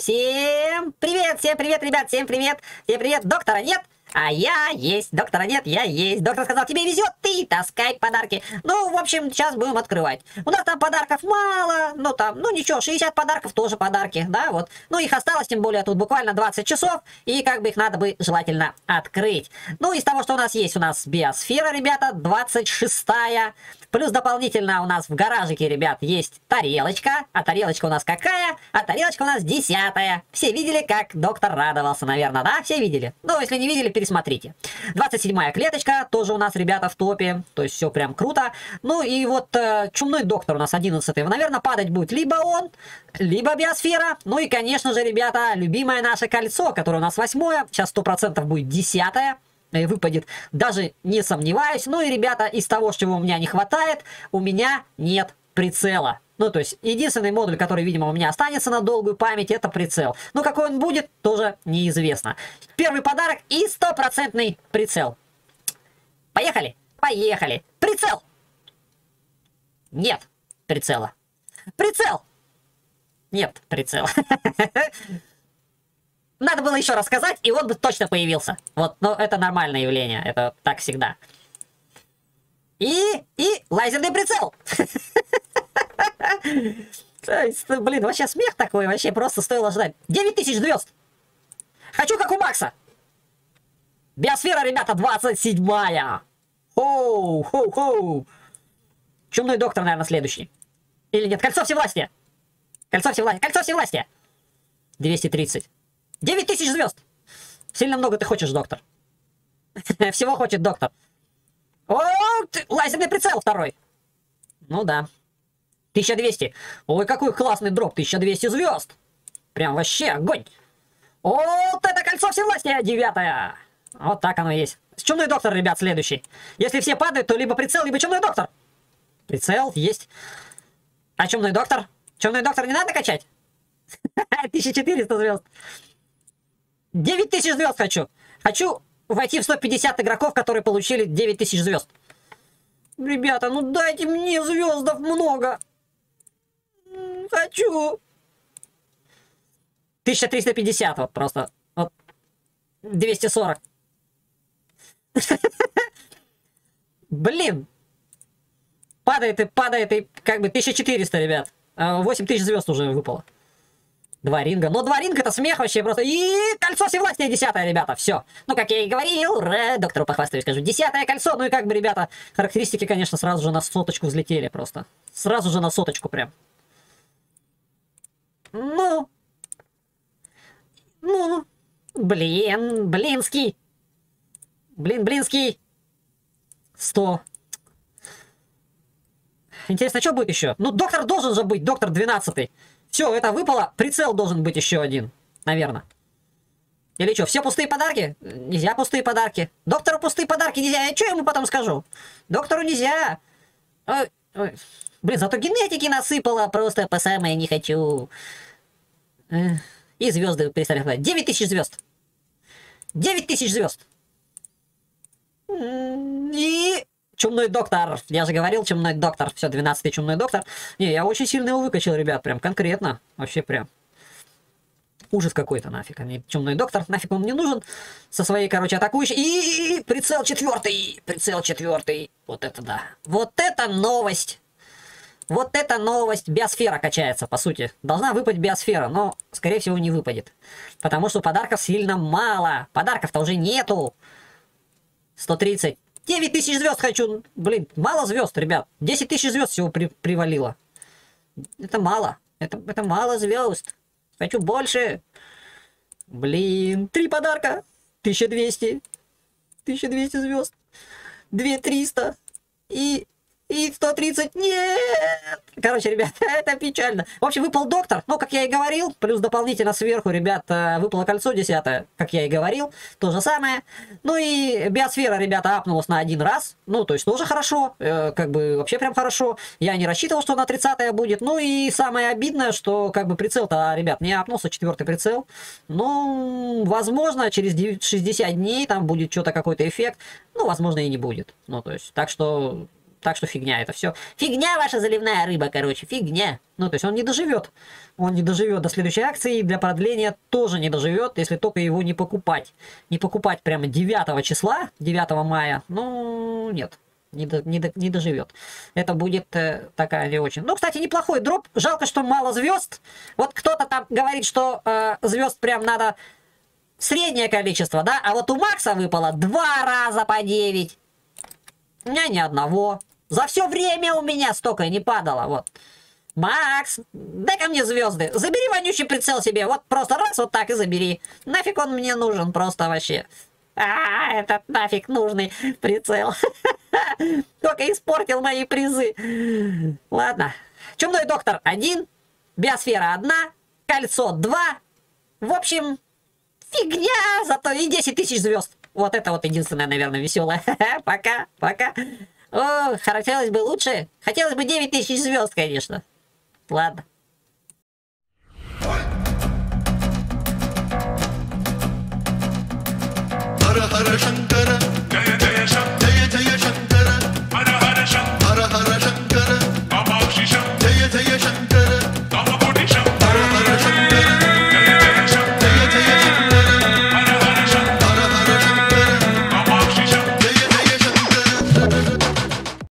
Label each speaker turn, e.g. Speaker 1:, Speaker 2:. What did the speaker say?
Speaker 1: Всем привет, ребят, всем привет, доктора нет, а я есть, доктора нет, я есть. Доктор сказал, тебе везет, ты таскай подарки. Ну, в общем, сейчас будем открывать. У нас там подарков мало, ну ничего, 60 подарков тоже подарки, да, вот. Ну, их осталось, тем более, тут буквально 20 часов, и как бы их надо бы желательно открыть. Ну, из того, что у нас биосфера, ребята, 26-я. Плюс дополнительно у нас в гаражике, ребят, есть тарелочка. А тарелочка у нас какая? А тарелочка у нас 10-я. Все видели, как доктор радовался, наверное, да? Все видели? Ну, если не видели, пересмотрите. 27-я клеточка тоже у нас, ребята, в топе. То есть все прям круто. Ну и вот чумной доктор у нас 11-й. Наверное, падать будет либо он, либо биосфера. Ну и, конечно же, ребята, любимое наше кольцо, которое у нас 8-е. Сейчас 100% будет 10-е. Выпадет, даже не сомневаюсь. Ну и, ребята, из того, чего у меня не хватает, у меня нет прицела. Ну, то есть, единственный модуль, который, видимо, у меня останется на долгую память, это прицел. Но какой он будет, тоже неизвестно. Первый подарок и 100% прицел. Поехали? Поехали. Прицел! Нет прицела. Прицел! Нет прицела. Надо было еще рассказать, и он бы точно появился. Вот, но это нормальное явление. Это так всегда. И лазерный прицел. Блин, вообще смех такой, вообще просто стоило ждать. 9000 звезд. Хочу как у Макса. Биосфера, ребята, 27-я. Хоу. Чумной доктор, наверное, следующий. Или нет? Кольцо всевластия. Кольцо всевластия. 230. 9000 звезд. Сильно много ты хочешь, доктор. Всего хочет доктор. О, лазерный прицел второй. Ну да. 1200. Ой, какой классный дроп. 1200 звезд. Прям вообще огонь. Вот это кольцо всевластия, 9-я. Вот так оно и есть. Чумной доктор, ребят, следующий. Если все падают, то либо прицел, либо чумной доктор. Прицел есть. А чумной доктор? Чумной доктор не надо качать? 1400 звезд. 9000 звезд хочу. Хочу войти в 150 игроков, которые получили 9000 звезд. Ребята, ну дайте мне звездов много. Хочу. 1350 вот просто. Вот. 240. Блин. Падает и как бы 1400, ребят. 8000 звезд уже выпало. 2 ринга. Но 2 ринга это смех вообще просто. И кольцо всевластия 10-е, ребята. Все. Ну, как я и говорил, ура, доктору похвастаюсь, скажу. 10-е кольцо. Ну и как бы, ребята, характеристики, конечно, сразу же на соточку взлетели просто. Сразу же на соточку прям. Ну. Блинский. Блинский. 100. Интересно, что будет еще? Ну, доктор должен же быть, доктор 12-й. Все, это выпало. Прицел должен быть еще один. Наверное. Или что, все пустые подарки? Нельзя пустые подарки. Доктору пустые подарки нельзя. Я что ему потом скажу? Доктору нельзя. Ой. Блин, зато генетики насыпало. Просто по самое не хочу. И звезды перестали. 9000 звезд. 9000 звезд. И... Чумной доктор. Я же говорил, чумной доктор. Все, 12-й чумной доктор. Не, я очень сильно его выкачал, ребят. Прям конкретно. Вообще прям. Ужас какой-то нафиг. А мне чумной доктор. Нафиг он мне нужен. Со своей, короче, атакующей. И прицел 4-й. Прицел 4-й. Вот это да. Вот это новость. Вот это новость. Биосфера качается, по сути. Должна выпасть биосфера, но, скорее всего, не выпадет. Потому что подарков сильно мало. Подарков-то уже нету. 130. 9000 звезд хочу. Блин, мало звезд, ребят. 10 000 звезд всего привалило. Это мало. Это мало звезд. Хочу больше. Блин, 3 подарка. 1200. 1200 звезд. 2300. И 130. Нет! Короче, ребят, это печально. В общем, выпал доктор. Ну, как я и говорил. Плюс дополнительно сверху, ребят, выпало кольцо 10-е. Как я и говорил. То же самое. Ну и биосфера, ребята, апнулась на 1 раз. Ну, то есть тоже хорошо. Как бы вообще прям хорошо. Я не рассчитывал, что на 30-е будет. Ну и самое обидное, что как бы прицел-то, ребят, не апнулся. 4-й прицел. Ну, возможно, через 60 дней там будет что-то, какой-то эффект. Ну, возможно, и не будет. Ну, то есть, так что... Так что фигня это все. Фигня ваша заливная рыба, короче, фигня. Ну, то есть он не доживет. Он не доживет до следующей акции, и для продления тоже не доживет, если только его не покупать. Не покупать прямо 9 числа, 9 мая, ну, нет. Не доживет. Это будет такая не очень. Ну, кстати, неплохой дроп. Жалко, что мало звезд. Вот кто-то там говорит, что звезд прям надо среднее количество, да? А вот у Макса выпало 2 раза по 9. У меня ни одного. За все время у меня столько не падало. Вот. Макс, дай-ка мне звезды. Забери вонючий прицел себе. Вот просто раз вот так и забери. Нафиг он мне нужен просто вообще. Этот нафиг нужный прицел. Только испортил мои призы. Ладно. Чумной доктор 1, биосфера 1, кольцо 2. В общем, фигня, зато и 10 тысяч звезд. Вот это вот единственное, наверное, веселое. Пока, пока. О, хотелось бы лучше. Хотелось бы 9 тысяч звезд, конечно. Ладно.
Speaker 2: Hara Hara Shankara